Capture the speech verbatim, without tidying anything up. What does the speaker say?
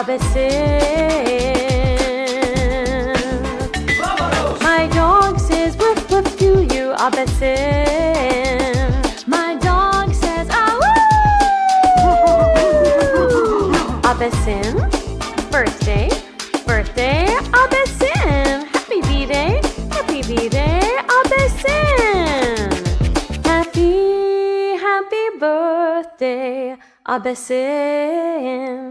Abesim. My dog says woof woof to you, Abesim. My dog says ah woo. Abesim. Birthday, birthday, Abesim. Happy B-Day, happy B-Day, Abesim. Happy, happy birthday, Abesim.